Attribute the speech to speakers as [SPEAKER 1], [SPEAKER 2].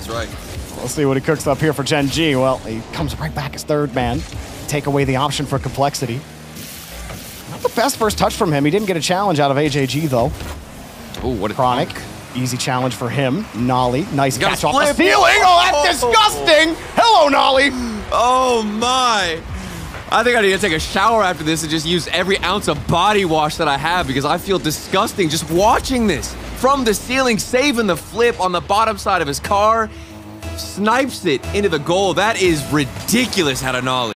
[SPEAKER 1] That's right.
[SPEAKER 2] We'll see what he cooks up here for Gen G. Well, he comes right back as third man. Take away the option for complexity. Not the best first touch from him. He didn't get a challenge out of AJG, though.
[SPEAKER 1] Oh, what a
[SPEAKER 2] Chronic.
[SPEAKER 1] dunk.
[SPEAKER 2] Easy challenge for him. Noly. Nice
[SPEAKER 1] Got
[SPEAKER 2] catch
[SPEAKER 1] a
[SPEAKER 2] off the
[SPEAKER 1] flip.
[SPEAKER 2] ceiling. Oh, that's disgusting. Hello, Noly.
[SPEAKER 1] Oh, my. I think I need to take a shower after this and just use every ounce of body wash that I have because I feel disgusting just watching this. From the ceiling, saving the flip on the bottom side of his car. Snipes it into the goal. That is ridiculous out of Noly.